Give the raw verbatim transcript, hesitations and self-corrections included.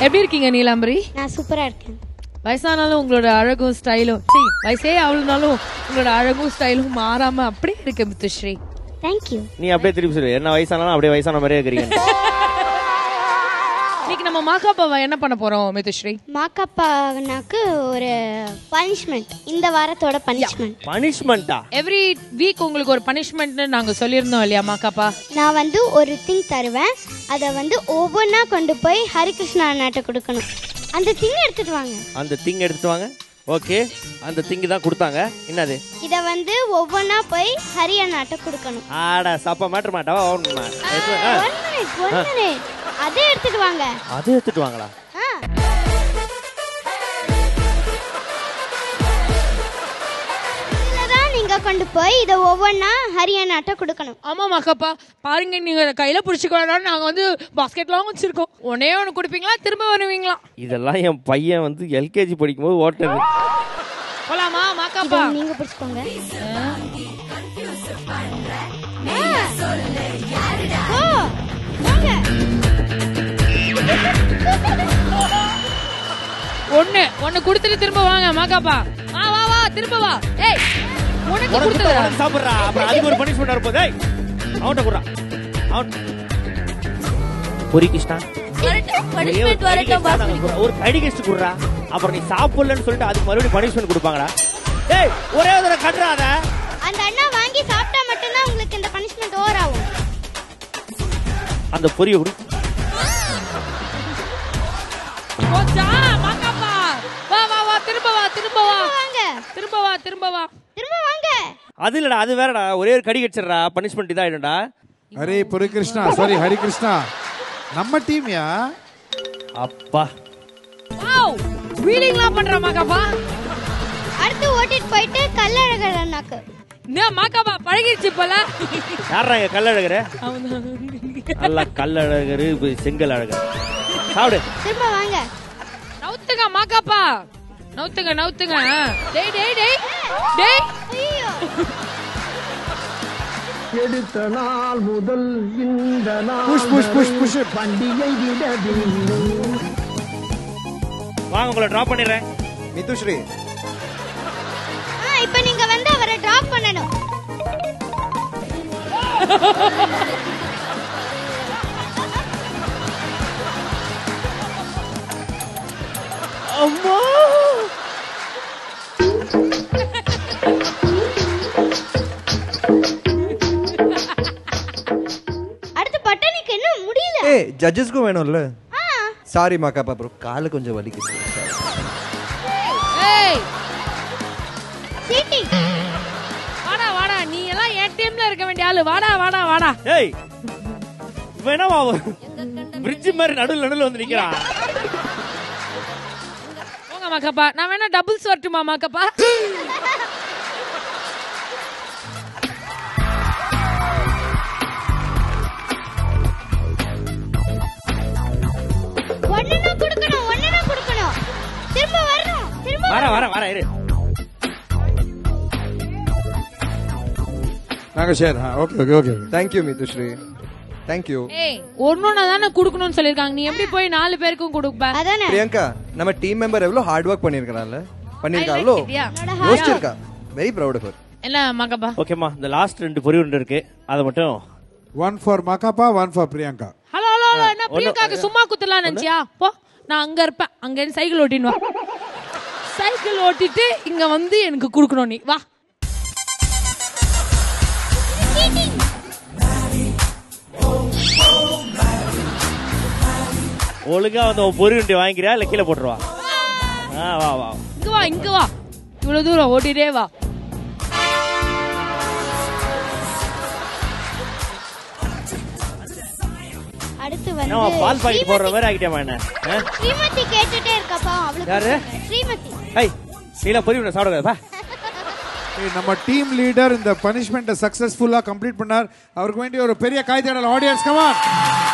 எப்படி இருக்கீங்க நீலாம்பரி? நான் சூப்பரா இருக்கேன். வயசானாலும் உங்களோட அழகும் ஸ்டைலும், வயசே அவ்வளவுனாலும் உங்களோட அழகும் ஸ்டைலும் மாறாம அப்படியே இருக்கு மித்துஸ்ரீ. Thank you. நீ அப்படியே திருப்பி சொல்லு, என்ன வயசானாலும் அப்படியே வயசான மாதிரியே இருக்கிறீங்க. இன்னைக்கு நம்ம மாக்காப்பாவை என்ன பண்ண போறோம் மித்துஸ்ரீ? மாக்காப்பாவுக்கு ஒரு பனிஷ்மெண்ட், இந்த வாரத்தோட பனிஷ்மெண்ட். பனிஷ்மெண்டா? எவ்ரி வீக் உங்களுக்கு ஒரு பனிஷ்மெண்ட்னு நாங்க சொல்லியிருந்தோம் இல்லையா மாக்காப்பா? நான் வந்து ஒரு திங் தருவேன், அதை வந்து ஒவ்வொன்றா கொண்டு போய் ஹரிகிருஷ்ணா அண்ணாட்ட கொடுக்கணும். அந்த திங் எடுத்துட்டு வாங்க. அந்த திங் எடுத்துட்டு வாங்க. ஓகே, அந்த திங் தான் கொடுத்தாங்க. என்னது? இத வந்து ஒவ்வொன்றா போய் ஹரி அண்ணாட்ட கொடுக்கணும். ஆடா சப்ப மேட்டர் மாட்டாவா? ஓடுமா? ஒன் மினிட் ஒன் மினிட் அதை எடுத்துட்டு வாங்க. அதை எடுத்துட்டு வாங்களா? இதுலதான் நீங்க கொண்டு போய் இத ஒவ்வொன்றா ஹரி அண்ணாட்ட கொடுக்கணும். ஆமா மாக்காப்பா, பாருங்க நீங்க கையில புடிச்சுக்கலாம். நாங்க வந்து பாஸ்கெட்லாம் வச்சிருக்கோம். ஒன்னே ஒன்னு குடிப்பீங்களா, திரும்ப வருவீங்களா? இதெல்லாம் என் பையன் வந்து எல்கேஜி படிக்கும் போது ஓட்டது. போலாமா மாக்காப்பா? நீங்க புடிச்சுக்கோங்க. ஒண்ணு ஒண்ணு குடுத்துட்டு திரும்ப வாங்க மாக்காப்பா. வா வா வா திரும்ப வா. ஏய் உனக்கு குடுத்துடா. உனக்கு சாப்பிடுறா. அப்புறம் அதுக்கு ஒரு பனிஷ்மென்ட் வரப்போதே. ஏய் அவன்ட குடுறா. அவன் பொரி கிருஷ்ணா. பனிஷ்மென்ட் வரட்டும் பாஸ். ஒரு கடி கெஸ்ட் குடுறா. அப்புறம் நீ சாப்பிடலன்னு சொல்லிட்டு அதுக்கு மறுபடியும் பனிஷ்மென்ட் கொடுப்பாங்கடா. டேய் ஒரே ஒரு தடவை கட்றாத. அந்த அண்ணா வாங்கி சாப்பிட்டா மட்டும் தான் உங்களுக்கு இந்த பனிஷ்மென்ட் ஓவர் ஆகும். அந்த பொரிய குடு. போச்சா மாக்காப்பா? வா வா வா திரும்ப வா திரும்ப வா. வாங்க. திரும்ப வா திரும்ப வா. திரும்ப வாங்க. அது இல்லடா, அது வேறடா. ஒரே ஒரு கடி கெச்சறா, பனிஷ்மென்ட் இதா ஆயிடும்டா. அரே பொரி கிருஷ்ணா, சாரி ஹரி கிருஷ்ணா. நம்ம டீம்யா. அப்பா. வாவ்! வீலிங்லாம் பண்ற மாக்காப்பா. அடுத்து ஓட்டிட்டு போயிட்டு கல்லழகர் அண்ணாக்கு. என்ன மாக்காப்பா பழகிடுச்சு போல. யாரா இங்க கல்லழகரு? நல்ல கல்லழகரு, செங்கல் அழகர். சாப்பிடு. திரும்ப வாங்க. நவுத்துங்க மாக்காப்பா. நவுத்துங்க நவுத்துங்க. டேய் டேய் டேய். டேய். ஐயோ. எடுத்த நாள் முதல் இந்த நாள் புஷ் புஷ் புஷ் புஷ் பண்டிகை விடவில்லை. வாங்க உங்களை டிராப் பண்ணிடுறேன். மித்துஸ்ரீ. ஆ இப்போ நீங்க வந்து அவரை டிராப் பண்ணனும். அம்மா அடுத்து பட்டனிக்கு என்ன முடியல. ஏய் ஜட்ஜஸ்க்கு வேணும்ல. சாரி மாக்காப்பா ப்ரோ, கால கொஞ்சம் வலிக்குது. ஏய் சீட்டிங். வாடா வாடா, நீ எல்லாம் என் டீம்ல இருக்க வேண்டிய ஆளு. வாடா வாடா வாடா. ஏய் வேணாமா? பிரிட்ஜ் மாதிரி நடுவுல நடுவுல வந்து நிக்கிறான். போங்க மாக்காப்பா. நான் வேணா டபுள்ஸ் வரட்டுமா மாக்காப்பா? ஒண்ணனா கொடுக்கணும், ஒண்ணனா கொடுக்கணும். திரும்ப வரணும். திரும்ப வர வர வர இரு. நாங்க share. Okay okay okay. Thank you Mithushree. Thank you. ஏய் ஒண்ணொண்ணா தான குடுக்கணும்னு சொல்லிருக்காங்க. நீ எப்படி போய் நாலு பேருக்கும் கொடுப்ப? அதானே. பிரியங்கா, நம்ம டீம் மெம்பர் எவ்வளவு ஹார்ட் வர்க் பண்ணிருக்காங்கல. பண்ணிருக்காங்களோ? யோசிச்சிருக்கா. Very proud of her. என்ன மாக்காப்பா? ஓகேமா, இந்த லாஸ்ட் ரெண்டு பொரி உண்டு இருக்கு. அத மட்டும் one for மாக்காப்பா, one for Priyanka. Hello hello hello. என்ன பிரியங்காக்கு சும்மா குத்தலாம் நினைச்சியா? போ, நான் அங்க இருப்பேன். அங்க இருந்து சைக்கிள் ஓட்டின்னு வா. சைக்கிள் ஓட்டிட்டு இங்க வந்து எனக்கு குடுக்கணும். நீ வா. ஒழுங்கா வந்து பொரி உண்டு வாங்கிக்கிறியா இல்ல கீழே போட்டுருவா? ஆ வா வா. இங்க வா இங்க வா. இவ்வளவு தூரம் ஓட்டிட்டே வா. அடுத்து வந்து நான் பால் பாக்கெட் போடுற மாதிரி ஆகிட்டேமா என்ன? ஸ்ரீமதி கேட்டுட்டே இருக்காப்பா. அவளுக்கு யாரு? ஸ்ரீமதி. ஏய் நீல பொரி உண்டு சாப்பிடுங்க பா. நம்ம டீம் லீடர் இந்த பனிஷ்மெண்ட்டை சக்சஸ்ஃபுல்லா கம்ப்ளீட் பண்ணார். அவருக்கு வேண்டிய ஒரு பெரிய கைதட்டல் ஆடியன்ஸ். Come on.